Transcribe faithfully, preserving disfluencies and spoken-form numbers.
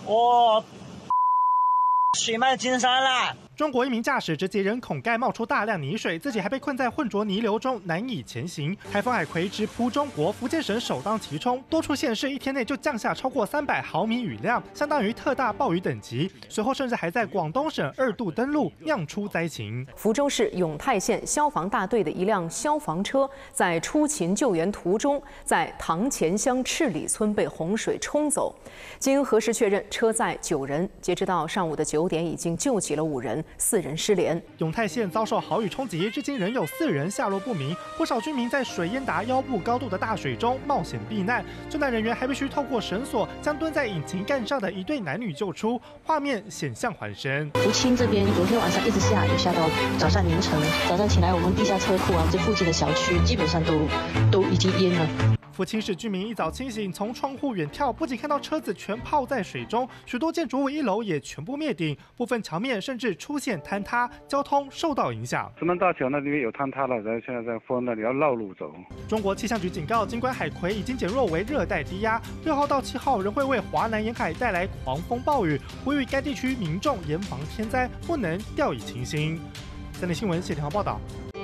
我水漫金山了。 中国一名驾驶直接人孔盖冒出大量泥水，自己还被困在浑浊泥流中难以前行。台风海葵直扑中国，福建省首当其冲，多处县市一天内就降下超过三百毫米雨量，相当于特大暴雨等级。随后甚至还在广东省二度登陆，酿出灾情。 福州市永泰县消防大队的一辆消防车在出勤救援途中，在塘前乡赤里村被洪水冲走。经核实确认，车载九人，截止到上午的九点，已经救起了五人。 四人失联。 永泰县遭受豪雨冲击，至今仍有四人下落不明。不少居民在水淹达腰部高度的大水中冒险避难，救难人员还必须透过绳索将蹲在引擎盖上的一对男女救出，画面险象环生。 福清这边昨天晚上一直下雨，下到早上凌晨。早上起来，我们地下车库啊，这附近的小区基本上都都已经淹了。 福清市居民一早清醒，从窗户远眺，不仅看到车子全泡在水中，许多建筑物一楼也全部灭顶，部分桥面甚至出现坍塌，交通受到影响。 石门大桥那边有坍塌了，然后现在在封那里要绕路走。 中国气象局警告，尽管海葵已经减弱为热带低压，六号到七号仍会为华南沿海带来狂风暴雨，呼吁该地区民众严防天灾，不能掉以轻心。三立新闻谢天豪报道。